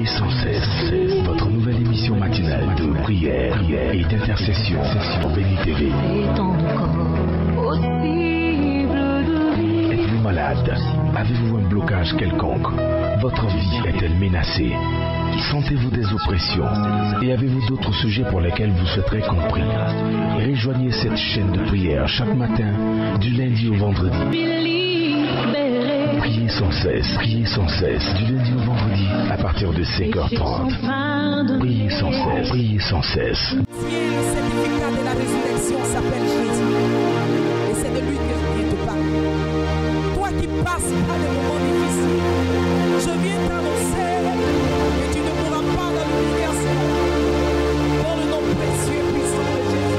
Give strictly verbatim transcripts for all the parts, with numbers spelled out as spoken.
sans cesse, votre nouvelle émission matinale de prière et d'intercession sur Béni T V. Êtes-vous malade? Avez-vous un blocage quelconque? Votre vie est-elle menacée? Sentez-vous des oppressions? Et avez-vous d'autres sujets pour lesquels vous souhaiterez compris? Rejoignez cette chaîne de prière chaque matin, du lundi au vendredi. Priez sans cesse, priez sans cesse, du lundi au vendredi, à partir de cinq heures trente. Priez sans cesse, priez sans cesse. Le certificat de la résurrection s'appelle Jésus. Et c'est de lui que je viens te parler. Toi qui passes par des moments difficiles, je viens t'annoncer que tu ne pourras pas dans l'humiliation. Dans le nom précieux et puissant de Jésus.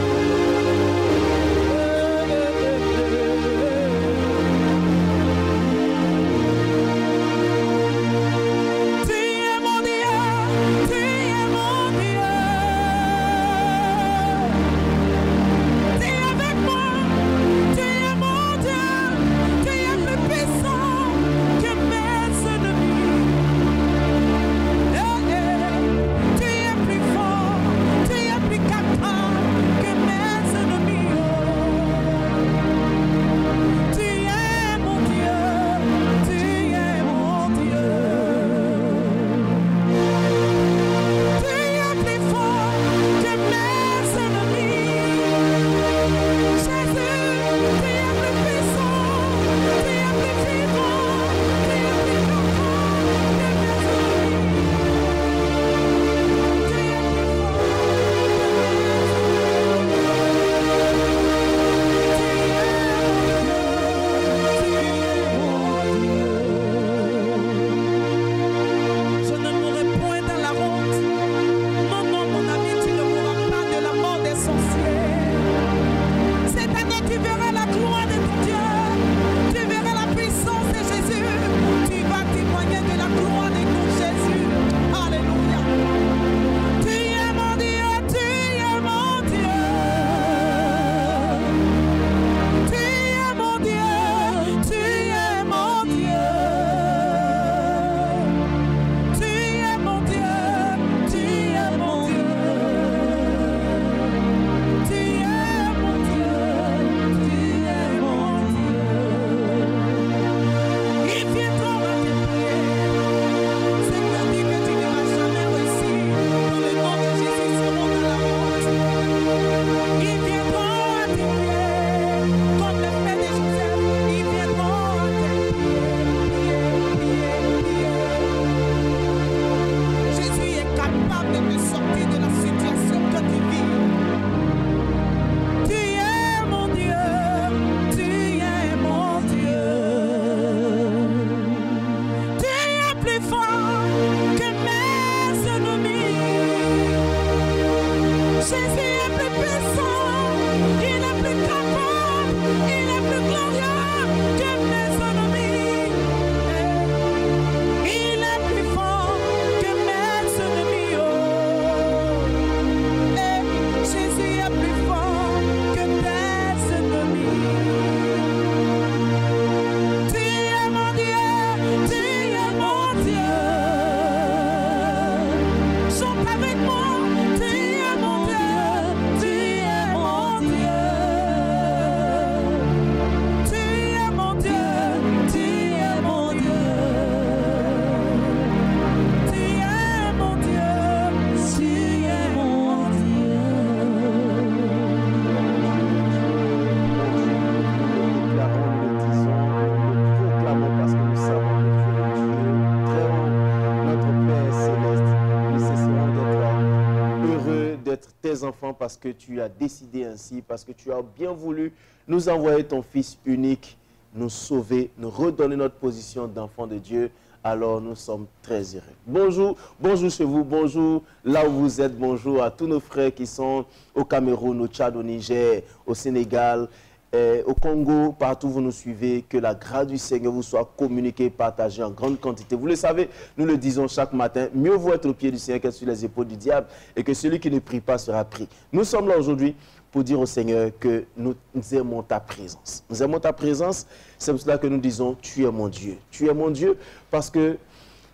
Enfants, parce que tu as décidé ainsi, parce que tu as bien voulu nous envoyer ton Fils unique, nous sauver, nous redonner notre position d'enfant de Dieu. Alors nous sommes très heureux. Bonjour, bonjour chez vous, bonjour là où vous êtes, bonjour à tous nos frères qui sont au Cameroun, au Tchad, au Niger, au Sénégal, eh, au Congo, partout où vous nous suivez. Que la grâce du Seigneur vous soit communiquée, partagée en grande quantité. Vous le savez, nous le disons chaque matin, mieux vaut être au pied du Seigneur qu'être sur les épaules du diable, et que celui qui ne prie pas sera pris. Nous sommes là aujourd'hui pour dire au Seigneur que nous aimons ta présence. Nous aimons ta présence, c'est pour cela que nous disons, tu es mon Dieu. Tu es mon Dieu parce que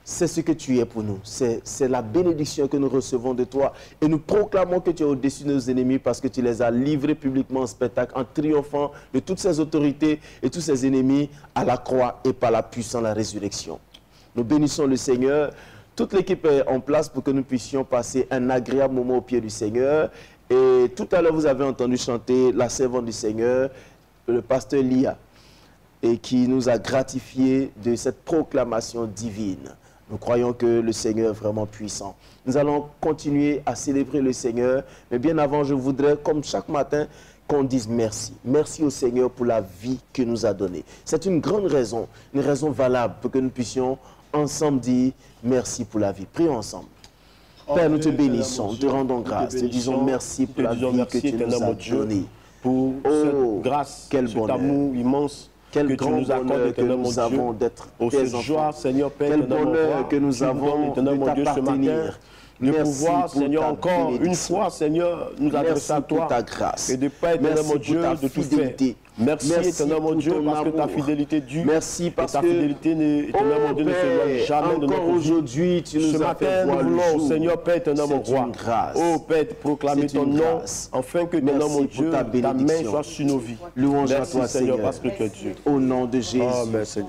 c'est ce que tu es pour nous. C'est la bénédiction que nous recevons de toi. Et nous proclamons que tu es au-dessus de nos ennemis parce que tu les as livrés publiquement en spectacle, en triomphant de toutes ces autorités et tous ces ennemis à la croix et par la puissance de la résurrection. Nous bénissons le Seigneur. Toute l'équipe est en place pour que nous puissions passer un agréable moment au pied du Seigneur. Et tout à l'heure, vous avez entendu chanter la servante du Seigneur, le pasteur Lia, et qui nous a gratifié de cette proclamation divine. Nous croyons que le Seigneur est vraiment puissant. Nous allons continuer à célébrer le Seigneur. Mais bien avant, je voudrais, comme chaque matin, qu'on dise merci. Merci au Seigneur pour la vie qu'il nous a donnée. C'est une grande raison, une raison valable pour que nous puissions ensemble dire merci pour la vie. Prions ensemble. Père, nous te bénissons, nous te rendons grâce. Te disons merci pour la vie que tu nous as donnée. Pour cette grâce, cet amour immense. Quel que grand tu nous accordes, bonheur que éternel nous mon avons Dieu, d'être pour tes cette enfants. joie, Seigneur Père, Quel éternel mon bonheur roi, que nous tu nous avons donnes, éternel de mon Dieu, ce t'appartenir. matin, de Merci pouvoir, pour Seigneur, ta encore une bénédiction. fois, Seigneur, nous Merci adresser à pour toi ta grâce. et de pas, éternel Merci mon pour Dieu, ta de tout fidélité. faire. Merci, Merci éternel mon pour Dieu, ton parce que ta amour. fidélité dure. Merci parce et ta que, fidélité, n'est- éternel oh mon Dieu, ne s'éloigne Père, jamais de encore notre vie. aujourd'hui, tu nous Ce as matin, fait nous voir le voulons, jour. Seigneur Père, éternel mon C'est roi. une grâce. Oh Père, proclamer C'est ton une nom, grâce. afin que, éternel Merci mon pour Dieu, ta ta main bénédiction. soit sur nos vies. Louange à Merci, toi, Seigneur, Seigneur. parce que tu es Dieu. Au nom de Jésus. Amen, Seigneur.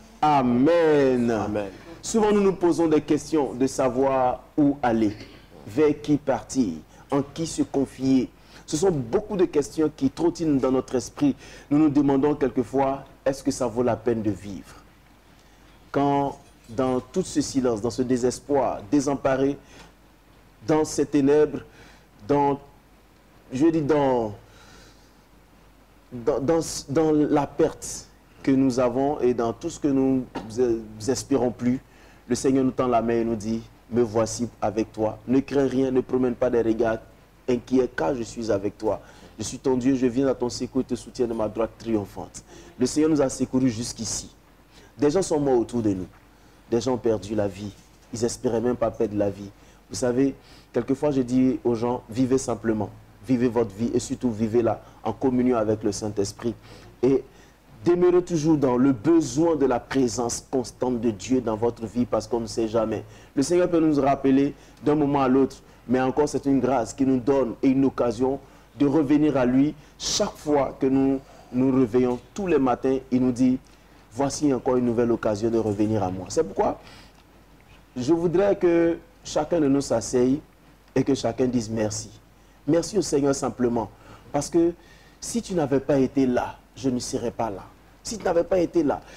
Amen. Amen. Souvent, nous nous posons des questions de savoir où aller, vers qui partir, en qui se confier. Ce sont beaucoup de questions qui trottinent dans notre esprit. Nous nous demandons quelquefois, est-ce que ça vaut la peine de vivre? Quand, dans tout ce silence, dans ce désespoir, désemparé, dans ces ténèbres, dans, je dis dans, dans, dans, dans la perte que nous avons et dans tout ce que nous espérons plus, le Seigneur nous tend la main et nous dit, me voici avec toi. Ne crains rien, ne promène pas des regards inquiets, car je suis avec toi. Je suis ton Dieu, je viens à ton secours et te soutiens de ma droite triomphante. Le Seigneur nous a secourus jusqu'ici. Des gens sont morts autour de nous. Des gens ont perdu la vie. Ils n'espéraient même pas perdre la vie. Vous savez, quelquefois je dis aux gens, vivez simplement. Vivez votre vie et surtout vivez-la en communion avec le Saint-Esprit. Et demeurez toujours dans le besoin de la présence constante de Dieu dans votre vie parce qu'on ne sait jamais. Le Seigneur peut nous rappeler d'un moment à l'autre, mais encore c'est une grâce qui nous donne et une occasion de revenir à lui chaque fois que nous nous réveillons tous les matins. Il nous dit, voici encore une nouvelle occasion de revenir à moi. C'est pourquoi je voudrais que chacun de nous s'asseye et que chacun dise merci. Merci au Seigneur simplement. Parce que si tu n'avais pas été là, je ne serais pas là. Si tu n'avais pas été là,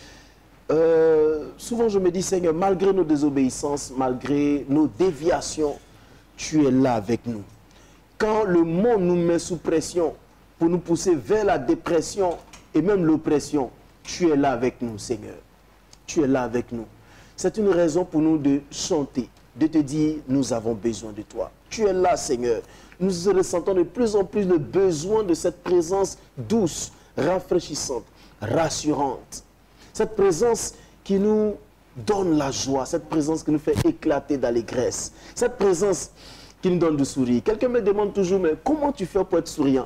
euh, souvent je me dis, Seigneur, malgré nos désobéissances, malgré nos déviations, tu es là avec nous. Quand le monde nous met sous pression pour nous pousser vers la dépression et même l'oppression, tu es là avec nous, Seigneur. Tu es là avec nous. C'est une raison pour nous de chanter, de te dire, nous avons besoin de toi. Tu es là, Seigneur. Nous ressentons de plus en plus le besoin de cette présence douce, rafraîchissante, rassurante. Cette présence qui nous donne la joie, cette présence qui nous fait éclater d'allégresse, cette présence qui nous donne du sourire. Quelqu'un me demande toujours, mais comment tu fais pour être souriant?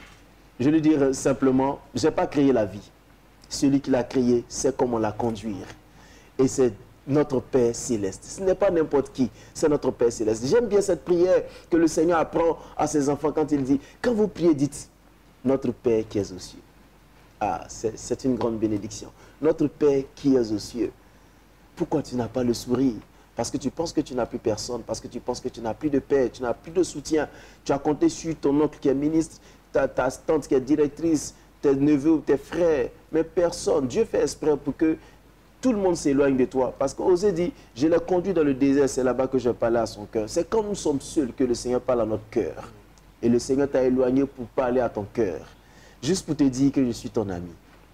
Je lui dis simplement, je n'ai pas créé la vie. Celui qui l'a créé sait comment la conduire. Et c'est notre Père Céleste. Ce n'est pas n'importe qui, c'est notre Père Céleste. J'aime bien cette prière que le Seigneur apprend à ses enfants quand il dit, quand vous priez, dites, notre Père qui est aux cieux. Ah, c'est une grande bénédiction. Notre Père qui est aux cieux. Pourquoi tu n'as pas le sourire? Parce que tu penses que tu n'as plus personne, parce que tu penses que tu n'as plus de père, tu n'as plus de soutien. Tu as compté sur ton oncle qui est ministre, ta, ta tante qui est directrice, tes neveux ou tes frères, mais personne. Dieu fait exprès pour que tout le monde s'éloigne de toi. Parce qu'Osée dit, je l'ai conduit dans le désert, c'est là-bas que je parlais à son cœur. C'est quand nous sommes seuls que le Seigneur parle à notre cœur. Et le Seigneur t'a éloigné pour parler à ton cœur. Juste pour te dire que je suis ton ami.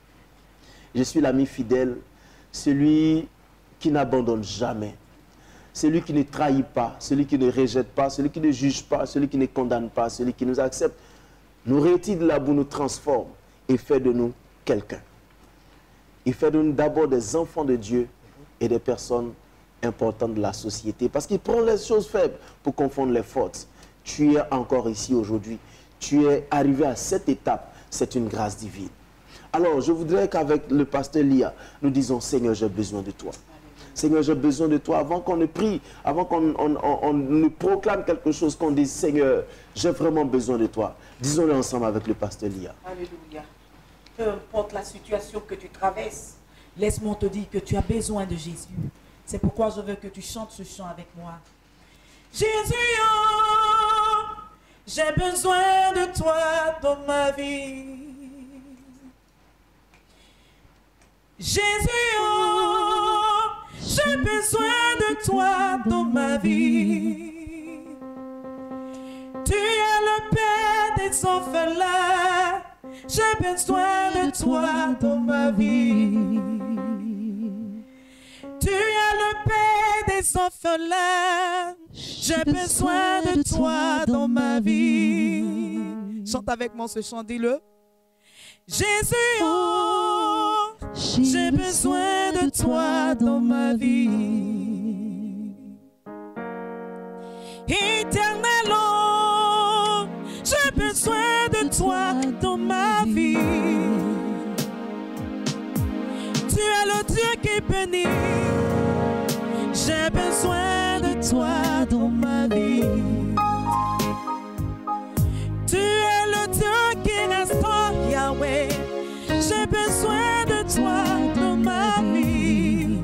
Je suis l'ami fidèle, celui qui n'abandonne jamais. Celui qui ne trahit pas, celui qui ne rejette pas, celui qui ne juge pas, celui qui ne condamne pas, celui qui nous accepte, nous retire de la boue, nous transforme et fait de nous quelqu'un. Il fait de nous d'abord des enfants de Dieu et des personnes importantes de la société. Parce qu'il prend les choses faibles pour confondre les fortes. Tu es encore ici aujourd'hui. Tu es arrivé à cette étape. C'est une grâce divine. Alors, je voudrais qu'avec le pasteur Lia, nous disons, Seigneur, j'ai besoin de toi. Seigneur, j'ai besoin de toi. Avant qu'on ne prie, avant qu'on on, on, on ne proclame quelque chose, qu'on dise, Seigneur, j'ai vraiment besoin de toi. Disons-le ensemble avec le pasteur Lia. Alléluia. Peu importe la situation que tu traverses, laisse-moi te dire que tu as besoin de Jésus. C'est pourquoi je veux que tu chantes ce chant avec moi. Jésus, oh, j'ai besoin de toi dans ma vie. Jésus, oh, j'ai besoin de toi dans ma vie. Tu es le Père des orphelins. J'ai besoin de toi dans ma vie. Tu es le Père des orphelins. J'ai besoin de toi dans ma vie. Chante avec moi ce chant, dis-le. Jésus, oh, j'ai besoin de toi dans ma vie. Éternel, oh, j'ai besoin de toi dans ma vie. Tu es le Dieu qui bénit. J'ai besoin de toi dans ma vie. Tu es le Dieu qui restaure, Yahweh. J'ai besoin de toi dans ma vie.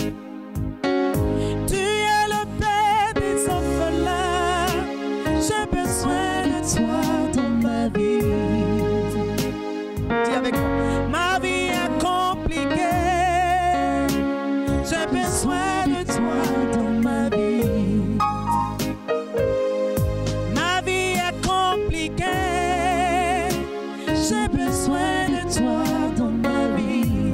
Tu es le Père des orphelins. J'ai besoin de toi dans ma vie. Dis avec moi. Ma vie est compliquée. J'ai besoin de toi dans ma vie. Ma vie est compliquée. J'ai besoin de toi dans ma vie.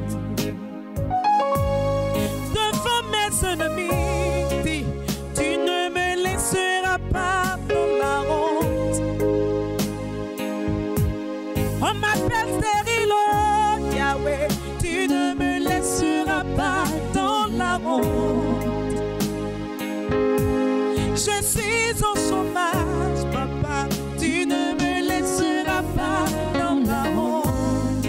Devant mes ennemis, dis, tu ne me laisseras pas dans la honte. On m'appelle stérile, oh Yahweh, tu ne me laisseras pas dans la honte. Je suis au chômage, papa, tu ne me laisseras pas dans la honte.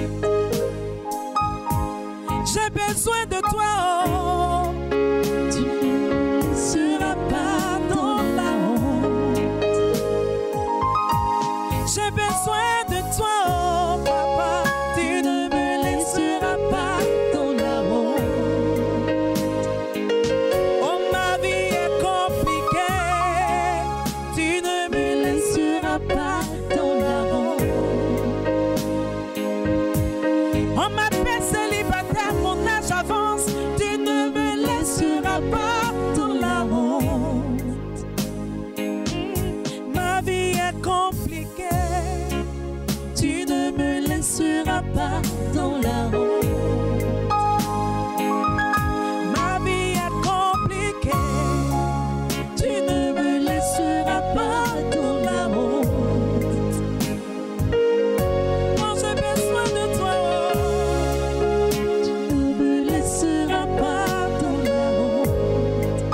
J'ai besoin de toi, oh, tu ne me laisseras pas dans la honte. J'ai besoin de toi, oh, papa, tu ne me laisseras pas dans la honte. Oh, ma vie est compliquée, tu ne me laisseras pas dans la honte. On m'appelle célibataire, mon âge avance, tu ne me laisseras pas dans la honte. Ma vie est compliquée, tu ne me laisseras pas dans la honte. Ma vie est compliquée, tu ne me laisseras pas dans la honte. Moi j'ai besoin de toi, oh. Tu ne me laisseras pas dans la honte.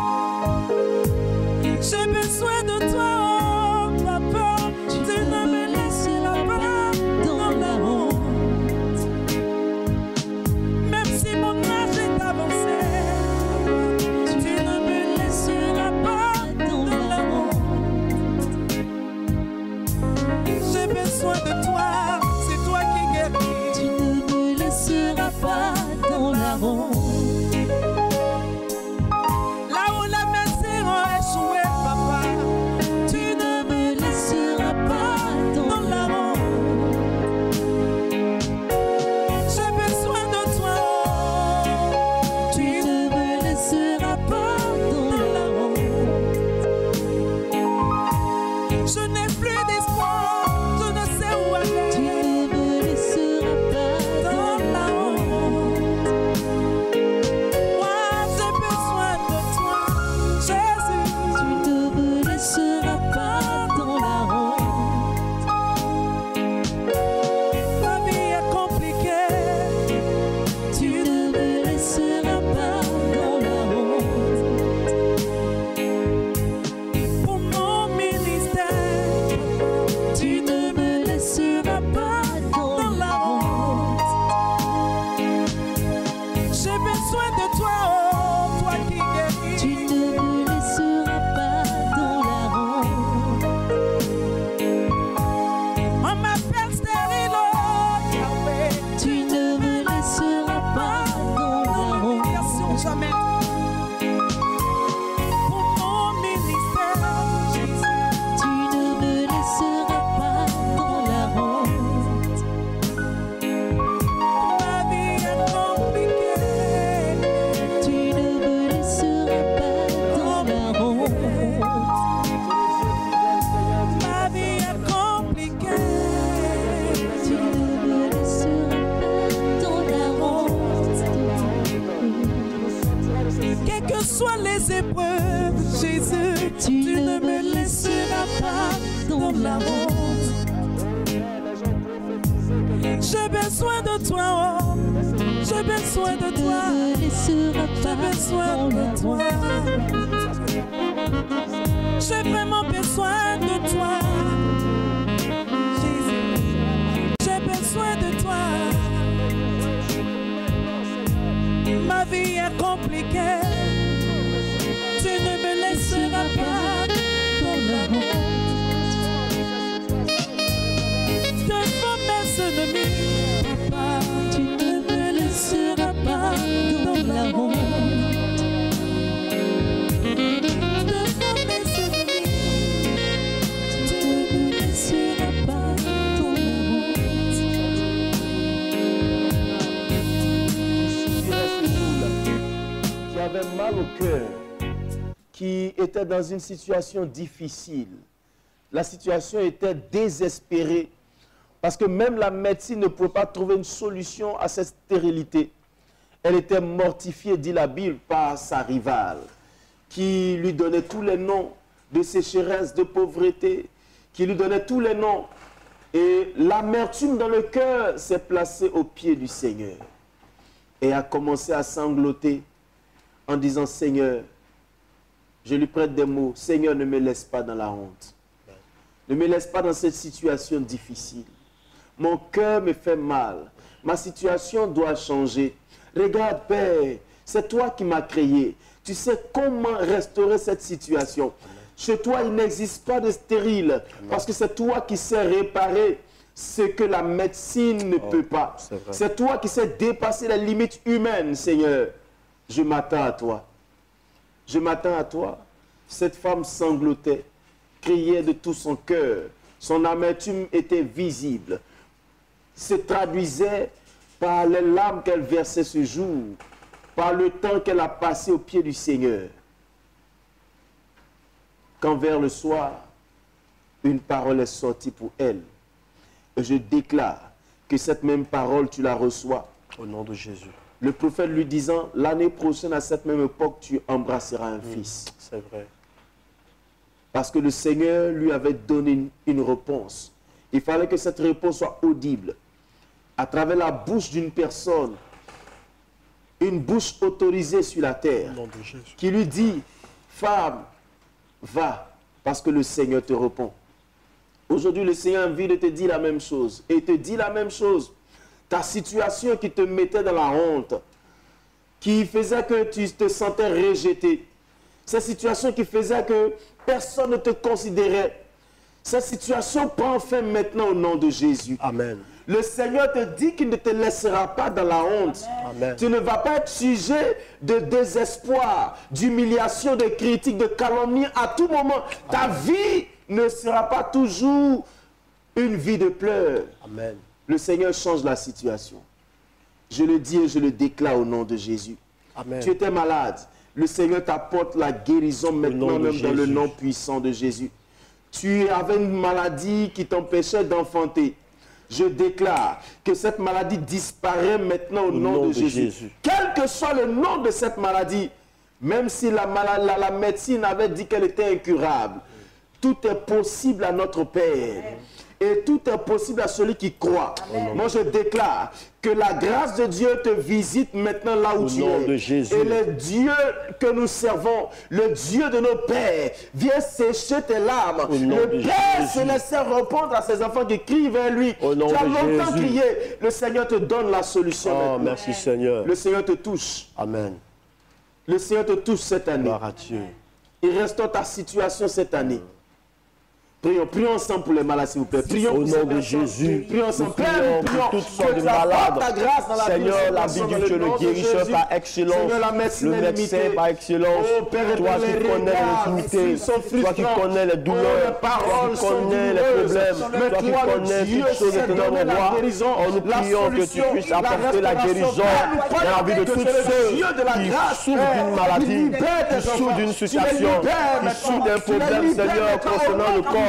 J'ai besoin de toi, oh papa, tu ne me laisseras pas dans la honte. les épreuves, Jésus, tu, tu ne me laisseras pas dans la honte. J'ai besoin de toi, oh. J'ai besoin de toi. J'ai besoin de toi. J'ai vraiment besoin de toi. Jésus, j'ai besoin de toi. Ma vie est compliquée. Tu ne me laisseras pas dans la honte. Devant mes ennemis, papa, tu ne me laisseras pas dans la honte. Devant mes ennemis, tu ne me laisseras pas dans la honte. Qui avait mal au cœur, qui était dans une situation difficile. La situation était désespérée. Parce que même la médecine ne pouvait pas trouver une solution à cette stérilité. Elle était mortifiée, dit la Bible, par sa rivale, qui lui donnait tous les noms de sécheresse, de pauvreté, qui lui donnait tous les noms. Et l'amertume dans le cœur s'est placée aux pieds du Seigneur. Et a commencé à sangloter en disant, Seigneur, je lui prête des mots, Seigneur, ne me laisse pas dans la honte. Ne me laisse pas dans cette situation difficile. Mon cœur me fait mal. Ma situation doit changer. Regarde, Père, c'est toi qui m'as créé. Tu sais comment restaurer cette situation. Chez toi, il n'existe pas de stérile. Parce que c'est toi qui sais réparer ce que la médecine ne oh, peut pas. C'est toi qui sais dépasser les limites humaines, Seigneur. Je m'attends à toi. Je m'attends à toi. Cette femme sanglotait, criait de tout son cœur. Son amertume était visible. Se traduisait par les larmes qu'elle versait ce jour, par le temps qu'elle a passé au pied du Seigneur. Quand vers le soir, une parole est sortie pour elle. Et je déclare que cette même parole, tu la reçois. Au nom de Jésus. Le prophète lui disant, l'année prochaine, à cette même époque, tu embrasseras un mmh, fils. C'est vrai. Parce que le Seigneur lui avait donné une, une réponse. Il fallait que cette réponse soit audible. À travers la bouche d'une personne, une bouche autorisée sur la terre, qui lui dit, femme, va, parce que le Seigneur te répond. Aujourd'hui, le Seigneur a envie de te dire la même chose. Et il te dit la même chose. Ta situation qui te mettait dans la honte, qui faisait que tu te sentais rejeté, cette situation qui faisait que personne ne te considérait, cette situation prend fin maintenant au nom de Jésus. Amen. Le Seigneur te dit qu'il ne te laissera pas dans la honte. Amen. Tu ne vas pas être sujet de désespoir, d'humiliation, de critiques, de calomnie à tout moment. Ta Amen. Vie ne sera pas toujours une vie de pleurs. Amen. Le Seigneur change la situation. Je le dis et je le déclare au nom de Jésus. Amen. Tu étais malade. Le Seigneur t'apporte la guérison maintenant, même dans le nom puissant de Jésus. Tu avais une maladie qui t'empêchait d'enfanter. Je déclare que cette maladie disparaît maintenant au, au nom, nom de, de Jésus. Jésus. Quel que soit le nom de cette maladie, même si la, maladie, la, la médecine avait dit qu'elle était incurable, tout est possible à notre Père. Et tout est possible à celui qui croit. Amen. Moi, je déclare que la grâce de Dieu te visite maintenant là où au tu nom es. De Jésus. Et le Dieu que nous servons, le Dieu de nos pères, vient sécher tes larmes. Le Père se laissait répondre à ses enfants qui crient vers lui. Au nom tu as de longtemps Jésus. crié. Le Seigneur te donne la solution oh, maintenant. Merci Seigneur. Le Seigneur te touche. Amen. Le Seigneur te touche cette année. Gloire à Dieu. Il restaure ta situation cette année. Prions, prions ensemble pour les malades, s'il vous plaît. Prions au nom de Jésus. Prions ensemble. Prions pour toutes sortes de malades. Seigneur, la Bible, tu es le guérisseur par excellence, le médecin par excellence. Toi qui connais l'intimité, toi qui connais les douleurs, toi qui connais les problèmes, toi qui connais toutes choses de notre roi. Oh, nous prions que tu puisses apporter la guérison dans la vie de tous ceux qui souffrent d'une maladie, qui souffrent d'une situation, qui souffrent d'un problème, Seigneur, concernant le corps.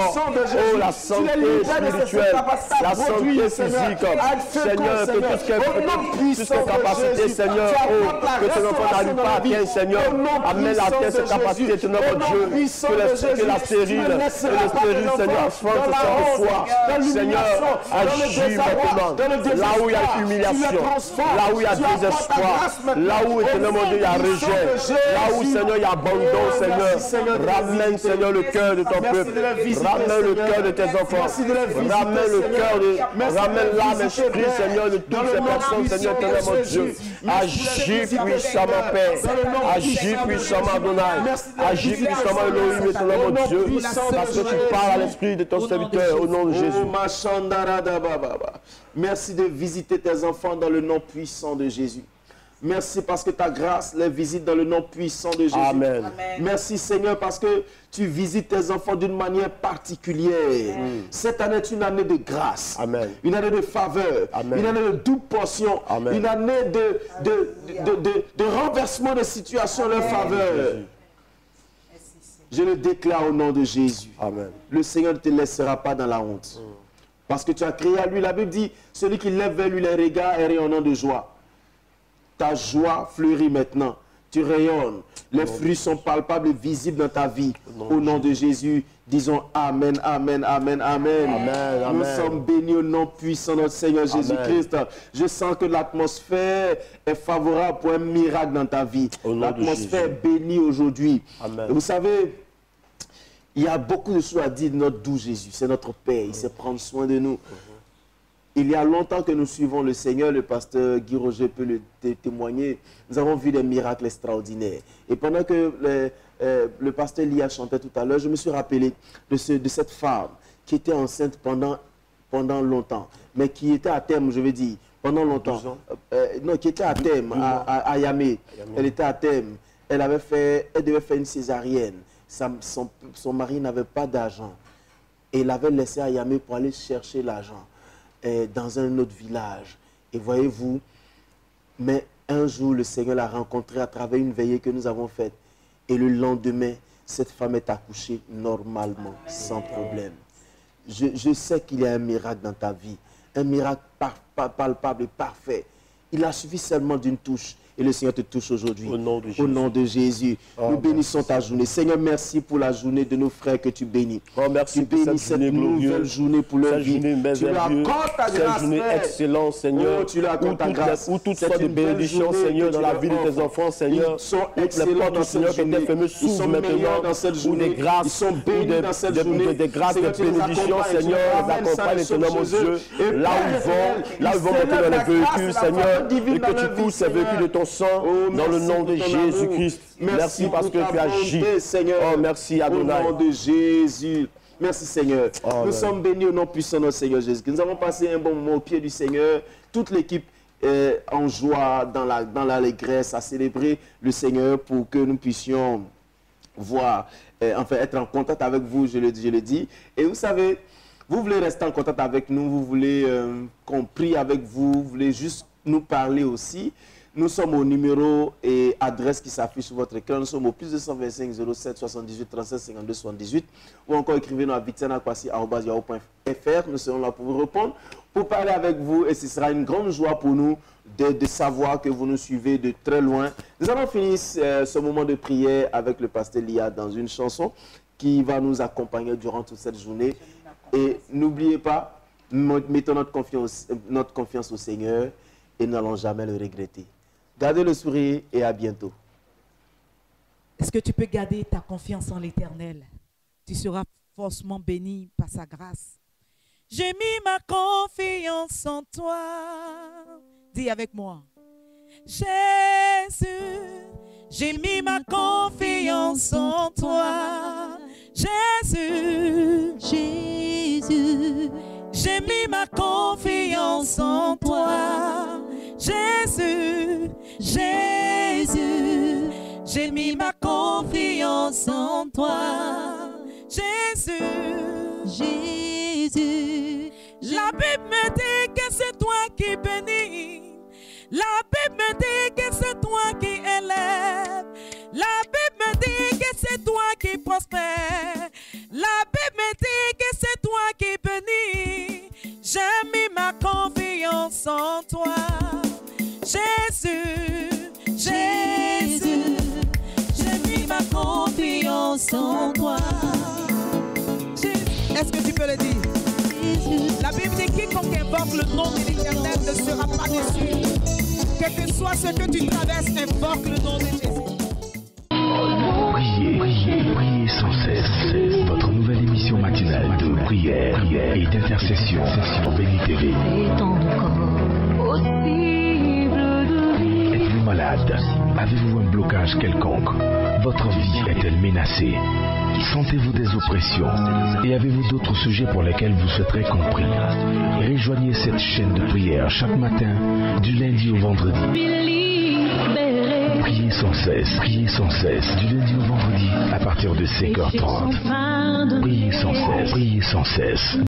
corps. Oh, la santé spirituelle, la santé physique. Seigneur, que tout ce qui est capacité, Seigneur, oh, que tes enfants n'arrivent pas à atteindre, Seigneur. Amène à atteindre cette capacité de notre Dieu. Que, les, que la stérile, que le stérile, Seigneur, forme ce soir de foi. Seigneur, agis maintenant. Là où il y a humiliation, là où il y a désespoir, là où, éternel mon Dieu, il y a rejet, là où, Seigneur, il y a abandon, Seigneur. Ramène, Seigneur, le cœur de ton peuple. Ramène le cœur de tes enfants. Ramène le cœur de, ramène l'âme, esprit, Seigneur, de toutes ces personnes, Seigneur, éternel mon Dieu. Agis puissamment, Père. Agis puissamment, Adonai. Agis puissamment, Elohim, éternel mon Dieu. Parce que tu parles à l'esprit de ton serviteur au nom de Jésus. Merci de visiter tes enfants dans le nom puissant de Jésus. Merci parce que ta grâce les visite dans le nom puissant de Jésus. Amen. Merci Seigneur parce que tu visites tes enfants d'une manière particulière. Mm. Cette année est une année de grâce. Amen. Une année de faveur. Amen. Une année de double portion. Amen. Une année de, de, de, de, de renversement de situation en leur faveur. Je le déclare au nom de Jésus. Amen. Le Seigneur ne te laissera pas dans la honte. Mm. Parce que tu as créé à lui. La Bible dit, celui qui lève vers lui les regards est rayonnant de joie. Ta joie fleurit maintenant. Tu rayonnes. Les fruits sont palpables et visibles dans ta vie. Au nom de Jésus, disons Amen, Amen, Amen, Amen. Amen, Nous amen. sommes bénis au nom puissant de notre Seigneur Jésus-Christ. Je sens que l'atmosphère est favorable pour un miracle dans ta vie. L'atmosphère est bénie aujourd'hui. Vous savez, il y a beaucoup de choses à dire de notre doux Jésus. C'est notre Père. Il sait prendre soin de nous. Il y a longtemps que nous suivons le Seigneur, le pasteur Guy Roger peut le té témoigner. Nous avons vu des miracles extraordinaires. Et pendant que le, euh, le pasteur Lia chantait tout à l'heure, je me suis rappelé de, ce, de cette femme qui était enceinte pendant, pendant longtemps, mais qui était à terme, je veux dire, pendant longtemps. Euh, non, qui était à terme, à, à, à Yamé. Elle était à terme. Elle, avait fait, elle devait faire une césarienne. Sa, son, son mari n'avait pas d'argent. Et il avait laissé à Yamé pour aller chercher l'argent dans un autre village. Et voyez-vous, mais un jour, le Seigneur l'a rencontré à travers une veillée que nous avons faite. Et le lendemain, cette femme est accouchée normalement, sans problème. Je, je sais qu'il y a un miracle dans ta vie, un miracle par, par, palpable et parfait. Il a suffi seulement d'une touche. Et le Seigneur te touche aujourd'hui. Au nom de Jésus. Au nom de Jésus. Oh, nous bénissons merci. ta journée. Seigneur, merci pour la journée de nos frères que tu bénis. Oh, merci tu bénis cette, cette nouvelle journée pour leur vie. Tu leur accordes ta grâce. Cette journée excellente, Seigneur. Oh, tu leur accordes ta grâce. Où toutes sortes de bénédictions, Seigneur, dans la vie de tes enfants, Seigneur. Ils sont excellents dans cette journée. Ils sont meilleurs dans cette journée. Des grâces, ils sont bénis dans cette journée. Des grâces, des bénédictions, Seigneur. Les accompagne, éternel mon Dieu. Là où ils vont, là où ils vont monter dans les véhicules, Seigneur. Et que tu pousses ces véhicules de ton sang. Dans le nom de Jésus-Christ. Merci, merci parce que tu agis. Seigneur. Oh, merci Adonai. Au nom de Jésus. Merci Seigneur. Oh, nous amen. sommes bénis au nom puissant de notre Seigneur Jésus. Nous avons passé un bon moment au pied du Seigneur. Toute l'équipe est en joie, dans la, dans l'allégresse, à célébrer le Seigneur pour que nous puissions voir, euh, enfin être en contact avec vous, je le, je le dis. Et vous savez, vous voulez rester en contact avec nous, vous voulez euh, qu'on prie avec vous, vous voulez juste nous parler aussi. Nous sommes au numéro et adresse qui s'affiche sur votre écran. Nous sommes au plus deux cent vingt-cinq zéro sept soixante-dix-huit trente-sept cinquante-deux soixante-dix-huit ou encore écrivez-nous à vitanakwasi arobase yahoo point F R. Nous serons là pour vous répondre, pour parler avec vous et ce sera une grande joie pour nous de, de savoir que vous nous suivez de très loin. Nous allons finir euh, ce moment de prière avec le pasteur Lia dans une chanson qui va nous accompagner durant toute cette journée. Et n'oubliez pas, mettons notre confiance, notre confiance au Seigneur et n'allons jamais le regretter. Gardez le sourire et à bientôt. Est-ce que tu peux garder ta confiance en l'Éternel? Tu seras forcément béni par sa grâce. J'ai mis ma confiance en toi. Dis avec moi. Jésus, j'ai mis ma confiance en toi. Jésus, Jésus, j'ai mis ma confiance en toi. Jésus, Jésus, j'ai mis ma confiance en toi. Jésus, Jésus, la Bible me dit que c'est toi qui bénis. La Bible me dit que c'est toi qui élèves. La Bible me dit que c'est toi qui prospères. La Bible me dit que en toi. Jésus, Jésus, j'ai mis ma confiance en toi. Est-ce que tu peux le dire? La Bible dit quiconque invoque le nom de l'Éternel ne sera pas déçu. Quel que soit ce que tu traverses, invoque le nom de Jésus. Priez, priez, priez sans cesse. Votre nouvelle émission matinale de prière et d'intercession sur Béni T V. Êtes-vous malade? Avez-vous un blocage quelconque? Votre vie est-elle menacée? Sentez-vous des oppressions? Et avez-vous d'autres sujets pour lesquels vous souhaiterez compris? Rejoignez cette chaîne de prière chaque matin, du lundi au vendredi. Priez sans cesse, priez sans cesse, du lundi au vendredi, à partir de cinq heures trente. Priez sans cesse, priez sans cesse.